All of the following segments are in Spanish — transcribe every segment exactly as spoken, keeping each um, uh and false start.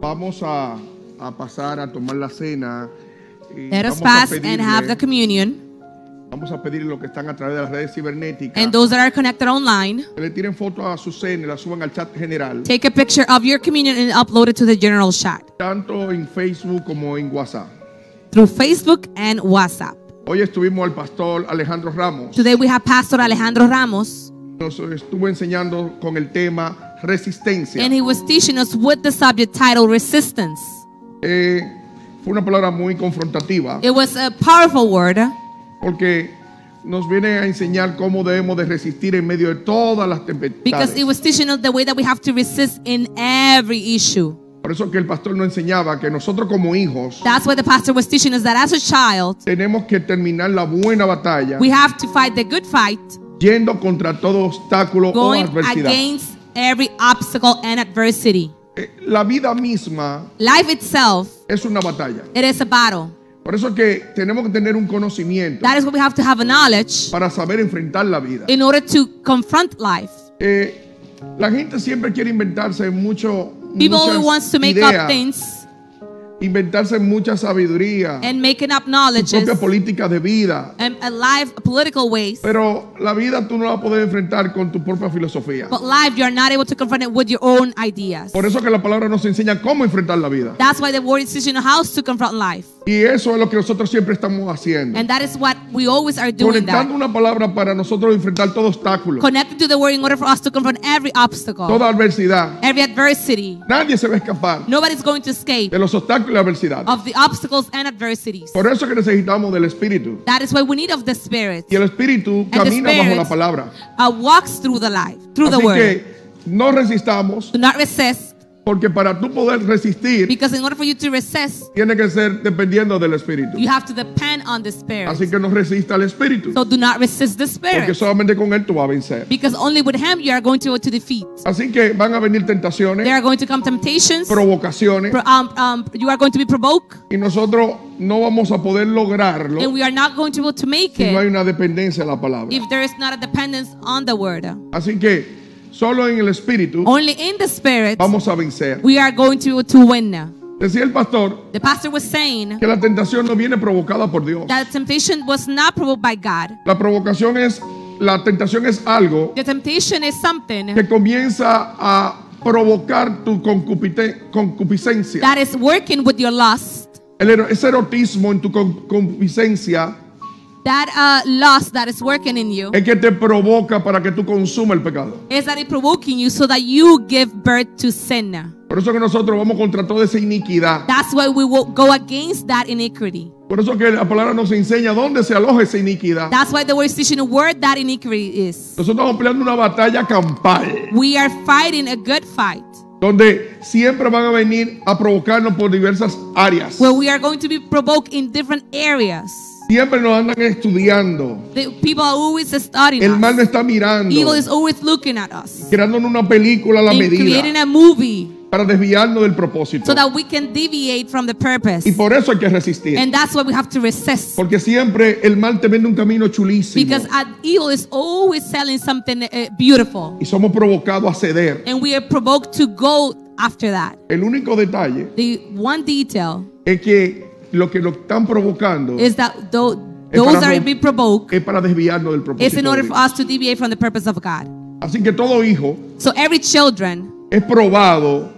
Vamos a, a pasar a tomar la cena. Y Let us vamos a pass pedirle- and have the communion. Vamos a pedirle a los que están a través de las redes cibernéticas And those that are connected online, que le tiren fotos a su cena y la suban al chat general, take a picture of your communion and upload it to the general chat tanto en Facebook como en WhatsApp. through Facebook and WhatsApp. Hoy estuvimos al pastor Alejandro Ramos. Today we have Pastor Alejandro Ramos, Nos estuvo enseñando con el tema resistencia. and he was teaching us with the subject title Resistance. Eh, fue una palabra muy confrontativa It was a powerful word porque nos viene a enseñar cómo debemos de resistir en medio de todas las because tempestades. it was teaching us the way that we have to resist in every issue. Por eso que el pastor nos enseñaba que nosotros como hijos That's why the pastor was teaching us that as a child, tenemos que terminar la buena batalla we have to fight the good fight, yendo contra todo obstáculo o going adversidad. against every obstacle and adversity. Eh, La vida misma Life itself, es una batalla. it is a battle. Por eso que tenemos que tener un conocimiento That is why we have to have a knowledge para saber enfrentar la vida. in order to confront life. Eh, la gente siempre quiere inventarse mucho, People muchas always wants to make ideas, up things inventarse mucha sabiduría, and making up su knowledges propia política de vida. and a life political ways. Pero la vida tú no la puedes enfrentar con tu propia filosofía. But life, you're not able to confront it with your own ideas. Por eso que la palabra nos enseña cómo enfrentar la vida. That's why the word is teaching how to confront life. Y eso es lo que nosotros siempre estamos haciendo. And that is what we always are doing. Conectando That. una palabra para nosotros enfrentar todo obstáculo, Connected to the word in order for us to confront every obstacle, toda adversidad. every adversity. Nadie se va a escapar Nobody's going to escape de los obstáculos y la adversidad. of the obstacles and adversities. Por eso que necesitamos del Espíritu. That is why we need of the Spirit. Y el Espíritu the camina bajo Spirit la palabra. Uh, walks through the life, through the Así word. que no resistamos, Do not resist, porque para tú poder resistir, because in order for you to resist, tiene que ser dependiendo del Espíritu. you have to depend on the Spirit. Así que no resista al Espíritu, So do not resist the porque Spirit, solamente con Él tú vas a vencer. because only with Him you are going to go to defeat. Así que van a venir There tentaciones, are going to come temptations. provocaciones, Pro- um, um, you are going to be provoked, y nosotros no vamos a poder lograrlo and we are not going to be able to make si no hay it una dependencia de la palabra. if there is not a dependence on the word. Así que solo en el Espíritu Only in the Spirit vamos a vencer. we are going to to win. Decía el pastor The pastor was saying que la tentación no viene provocada por Dios. that temptation was not provoked by God. La provocación es, la tentación es algo The temptation is something que comienza a provocar tu concupite- concupiscencia. that is working with your lust. El ero- ese erotismo en tu con- concupiscencia That uh, lust that is working in you es que te provoca para que tú consumas el pecado. is that it provoking you so that you give birth to sin. Por eso que nosotros vamos contra toda esa iniquidad. That's why we will go against that iniquity. Por eso que la palabra nos enseña dónde se aloja esa iniquidad. That's why the word is teaching where that iniquity is. Nosotros estamos peleando una batalla campal, We are fighting a good fight donde siempre van a venir a provocarnos por diversas áreas. where we are going to be provoked in different areas. Siempre nos andan estudiando. The people are always studying El mal us. nos está mirando, Evil is always looking at us creando una película a la and creating medida a movie para desviarnos del propósito. so that we can deviate from the purpose. Y por eso hay que resistir. And that's why we have to resist. Porque siempre el mal te vende un camino chulísimo. Because uh, evil is always selling something uh, beautiful. Y somos provocados a ceder. And we are provoked to go after that. El único detalle The one detail es que lo que lo están provocando is that tho- Es those para that are no- being provoked es para desviarnos del is propósito. in order de for Dios. us to deviate from the purpose of God. Así que todo hijo So every children es probado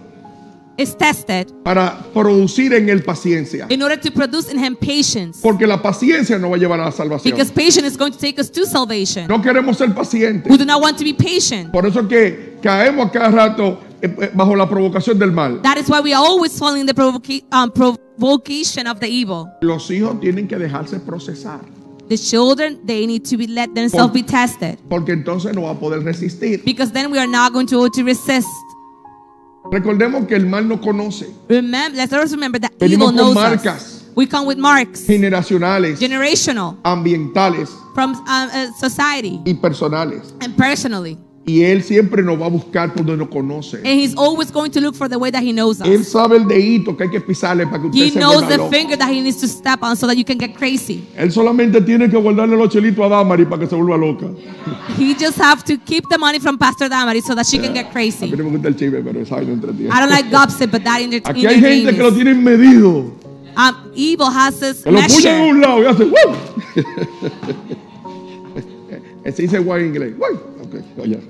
is tested para producir en él paciencia. in order to produce in him patience. Porque la paciencia nos va a llevar a la salvación. Because patience is going to take us to salvation. No queremos ser pacientes. We do not want to be patient. Por eso que caemos a cada rato eh, eh, bajo la provocación del mal. That is why we are always following the provoca- um, provocation of the evil. Los hijos tienen que dejarse procesar. The children, they need to be let themselves be tested. Porque entonces no va a poder resistir. Because then we are not going to be able to resist. Recordemos que el mal no conoce. Remember, let's always remember that Venimos evil con knows marcas us. We come with marks, generacionales, generational, ambientales from um, uh, society y personales. and personally. Y Él siempre nos va a buscar por donde nos conoce. And He's always going to look for the way that He knows Él us. sabe el dedito que hay que pisarle para que usted He se knows vuelva the loco. finger that He needs to step on so that you can get crazy. Él solamente tiene que guardarle los chelitos a Damari para que se vuelva loca. He just have to keep the money from Pastor Damari so that she can get A mí crazy. no me gusta el chisme, pero esa no entretiene. I don't like gossip, but that enter- Aquí hay gente que lo entertains. tienen medido. Um, evil has this Que lo puyan en measure. un lado y hace ¡wow! Se dice guay en inglés. Guay. Okay, oh, yeah.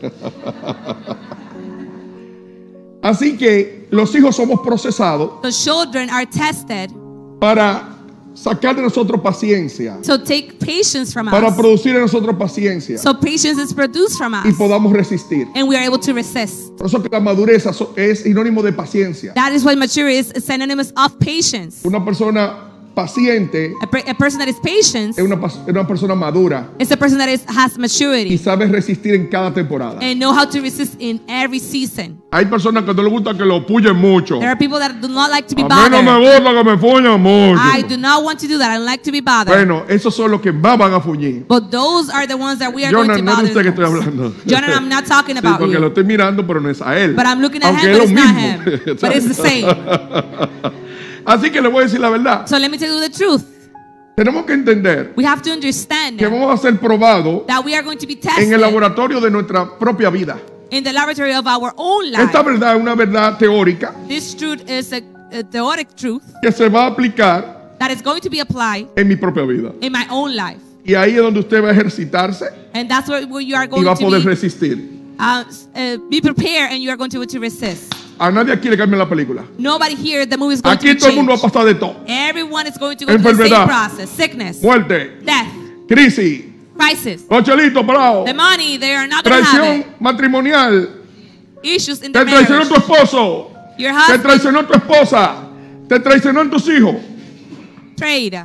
Así que los hijos somos procesados The children are tested para sacar de nosotros paciencia, to take patience from para us. producir en nosotros paciencia So patience is produced from y us. podamos resistir. And we are able to resist. Por eso que la madurez es sinónimo de paciencia. That is why maturity is synonymous of patience. Una persona paciente A, per- a person that is patient es una, pas- es una persona madura is a person that is, has y maturity sabe resistir en cada temporada. and know how to resist in every season. Hay personas que no les gusta que lo puyen mucho. There are people that do not like to be A mí no me bothered. gusta que me fuñan mucho. I do not want to do that. I don't like to be bothered. Bueno, esos son los que más van a fuñir. But those are the ones that we are Jonah, going to no es de bother. usted que the estoy most. hablando. Jonah, I'm not talking Sí, about porque lo you. estoy mirando, pero no es a él. But I'm looking at Aunque him, es but lo it's not mismo. him. But it's the same. Así que le voy a decir la verdad. So let me tell you the truth. Tenemos que entender We have to understand que vamos a ser probados that we are going to be en tested el laboratorio de nuestra propia vida. in the laboratory of our own life. Esta verdad es una verdad teórica This truth is a, a theoretic truth que se va a aplicar that is going to be applied en mi propia vida. in my own life. Y ahí es donde usted va a ejercitarse And that's where, where you are y going va a to poder be, resistir. uh, uh, be prepared, and you are going to, to resist. A nadie aquí le cambia la película. Nobody here, the movie is going Aquí to todo be el mundo va a changed. pasar de todo. Everyone is going to go through the Enfermedad. same process. Sickness, Muerte, death, crisis, crisis. los chelitos parados, The money, they are not going to have traición matrimonial, it. Issues in te the traicionó marriage. tu esposo, Your te husband traicionó tu esposa, te traicionó en tus hijos. prayed.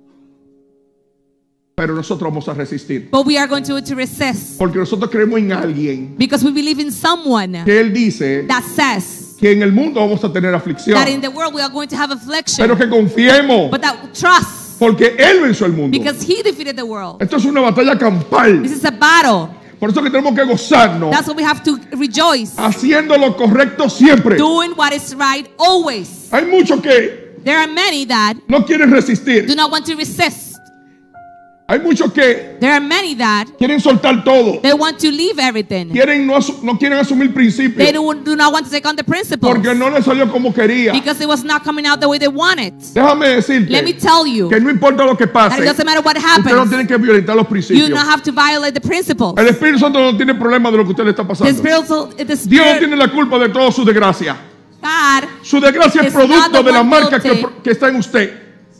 Pero nosotros vamos a resistir. But we are going to, to resist. Porque nosotros creemos en alguien Because we believe in someone que Él dice that says que en el mundo vamos a tener aflicción. that in the world we are going to have affliction. Pero que confiemos But that trust, porque Él venció el mundo. because He defeated the world. Esto es una batalla campal. This is a battle. Por eso que tenemos que gozarnos That's why we have to rejoice. haciendo lo correcto siempre. Doing what is right always. Hay muchos que There are many that no quieren resistir. do not want to resist. Hay muchos que There are many that quieren soltar todo. they want to leave everything. Quieren no, asu- no quieren asumir They principios do, do not want to take on the principles porque no les salió como quería. because it was not coming out the way they wanted. Déjame decirte Let me tell you que no importa lo que that pase, it doesn't matter what usted no happens. tiene que violentar los You principios. do not have to violate the principles. El Espíritu Santo no tiene problema de lo que usted le está The pasando. spiritual, the Dios no spirit, tiene la culpa de toda su desgracia. God, Su desgracia es It's not producto the de la one marca que, guilty. que está en usted.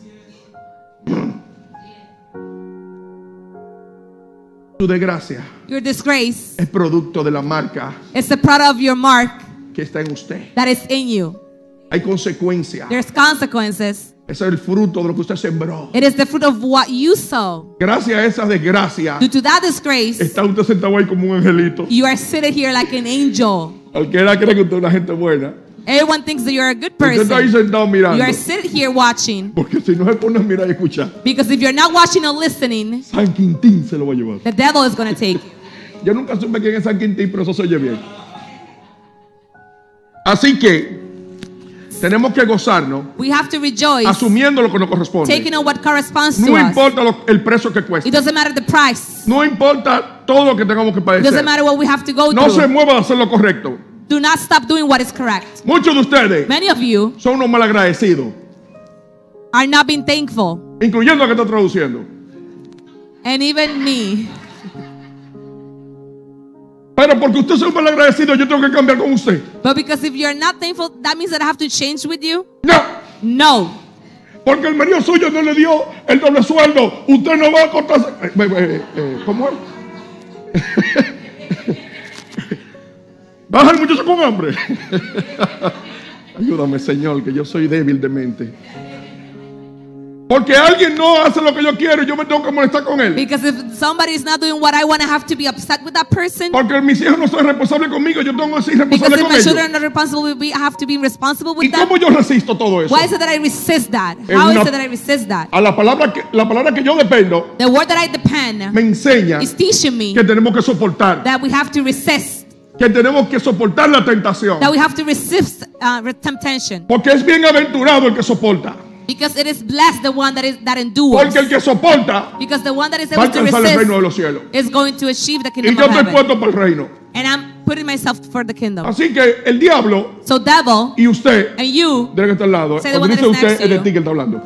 Su desgracia your disgrace es producto de la marca is the product of your mark que está en usted. that is in you. Hay consecuencias. There's consequences. Ese es el fruto de lo que usted sembró. It is the fruit of what you sow. Gracias a esa desgracia, Due to that disgrace, está usted sentado ahí como un angelito. you are seated here like an angel. Cualquiera cree que usted es una gente buena. Everyone thinks that you're a good Usted está ahí person. sentado mirando. You are seated here watching. Porque si no se pone a mirar y escuchar, Because if you're not watching or listening, San Quintín se lo va a llevar. the devil is going to take you. Yo nunca supe quién es San Quintín, pero eso se oye bien. Así que tenemos que gozarnos We have to rejoice, asumiendo lo que nos corresponde. taking on what corresponds to No us. importa lo- el precio que cueste. It doesn't matter the price. No importa todo lo que tengamos que It doesn't padecer. matter what we have to go No se through. mueva de hacer lo correcto. Do not stop doing what is correct. Muchos de ustedes Many of you son unos malagradecidos, are not being thankful. incluyendo a que está traduciendo. And even me. Pero porque usted es un malagradecido, yo tengo que cambiar con usted. But because if you're not thankful, that means that I have to change with you? No. No. Porque el marido suyo no le dio el doble sueldo. Usted no va a cortarse. Eh, eh, eh, eh, ¿Cómo es? Baja el muchacho con hambre. Ayúdame, Señor, que yo soy débil de mente. Porque alguien no hace lo que yo quiero y yo me tengo que molestar con él. Because if somebody is not doing what I want, I have to be upset with that person. Porque mis hijos no son responsables conmigo, yo tengo que ser Because responsable if con my ellos. children are not responsible with me, I have to be responsible ¿Y with them. cómo yo resisto todo eso? Why is it that I resist that? Es How is una- it that I resist that? A la palabra que, la palabra que yo dependo The word that I depend me enseña is teaching me que tenemos que soportar. that we have to resist. que tenemos que soportar la tentación. that we have to resist uh, temptation. Porque es bienaventurado el que soporta. Because it is blessed the one that is that endures. Porque el que soporta Because the one that is va a able to alcanzar el reino de los resist cielos. is going to achieve the Y kingdom yo of estoy heaven. puesto para el reino. And I'm putting myself for the kingdom. Así que el diablo So devil y usted, and you debe estar al lado. Say the Cuando one that dice is next usted, to es de you. ti que él está hablando.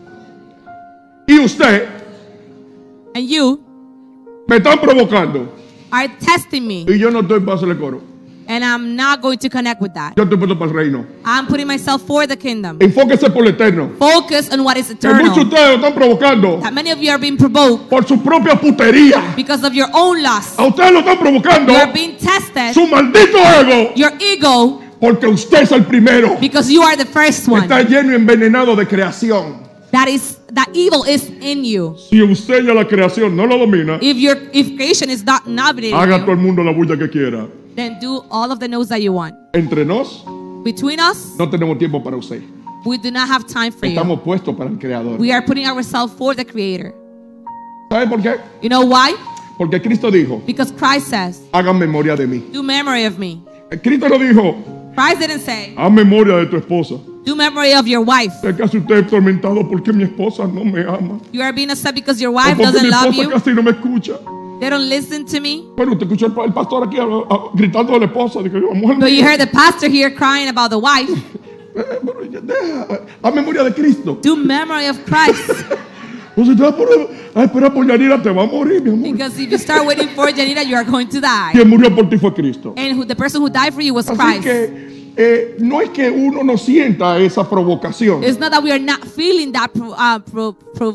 Y usted and you me están provocando. are testing me, Y yo no estoy para hacerle coro. and I'm not going to connect with that. Yo estoy puesto para el reino. I'm putting myself for the kingdom. Enfóquese por lo eterno. Focus on what is Que muchos de eternal. ustedes lo están provocando That many of you are being provoked por su propia putería. because of your own lust. A ustedes lo están provocando You are being tested, su maldito ego. your ego, Porque usted es el primero. because you are the first one. Está lleno y envenenado de creación. That is that evil is in you. Si usted ya la creación no lo domina, If your if creation is not navigating haga todo you, el mundo la bulla que quiera. then do all of the no's that you want. Entre nos, Between us, no tenemos tiempo para usted. we do not have time for you. Estamos puestos para el Creador. We are putting ourselves for the Creator. ¿Sabe por qué? You know why? Porque Cristo dijo, Because Christ says, hagan memoria de mí. do memory of me. Cristo no dijo, Christ didn't say, haz memoria de tu esposa. do memory of your wife. Es que usted es tormentado porque mi esposa no me ama. You are being upset because your O wife porque mi doesn't love esposa you. casi no me escucha. They don't listen to me. Bueno, usted escuchó el, el pastor aquí a- a- gritando a la esposa. Dije, mujer But you mía, heard the pastor here crying about the wife. eh, bueno, ya deja, haz memoria de Cristo. Do memory of Christ. O si te vas por, a esperar por Yanira, te va a morir, mi amor. Because if you start waiting for Janita, you are going to die. Quien murió por ti fue Cristo. And who, the person who died for you was Así Christ. que eh, no es que uno no sienta esa provocación. It's not that we are not feeling that pro, uh, pro,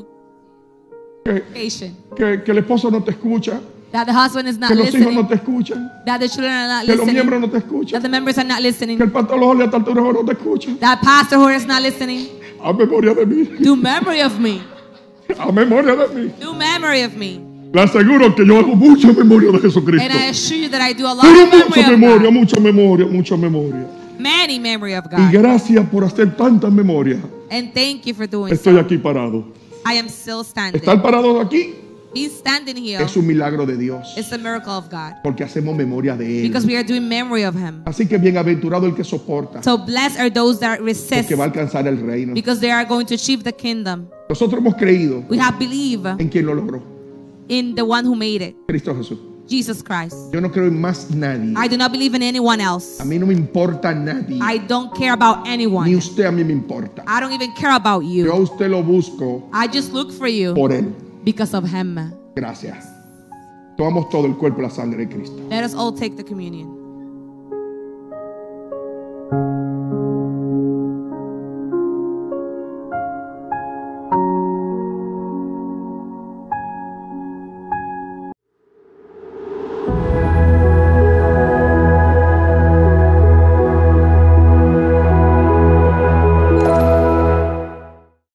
Que, provocation. que, que el esposo no te escucha. That the husband is not Que los hijos no listening. te escuchan. That the children are not Que los listening. miembros no te escuchan. That the members are not Que listening. el pastor los a tal hora no te escucha. That pastor who is not listening. A memoria de mí. Do memory of me. A memoria de mí. Do memory of me. Le aseguro que yo hago mucha memoria de Jesucristo. And I assure you that I do a lot Pero of memory mucha of memoria, God. mucha memoria, mucha memoria. Many memory of Y God. gracias por hacer tanta memoria. And thank you for doing Estoy so. aquí parado. I am still standing. Estar parado aquí Being standing here es un milagro de Dios. is a miracle of God. Porque hacemos memoria de Because Él. we are doing memory of Him. Así que bienaventurado el que soporta. So blessed are those that resist, Porque va a alcanzar el reino. because they are going to achieve the kingdom. Nosotros hemos creído We have believed en quien lo logró. in the one who made it, Cristo Jesús. Jesus Christ. Yo no creo en más nadie. I do not believe in anyone else. A mí no me importa nadie. I don't care about Ni anyone. usted a mí me importa. I don't even care about Yo a you. usted lo busco I just look for you por Él. because of Him. Gracias. Tomamos todo el cuerpo y la sangre de Cristo. Let us all take the communion.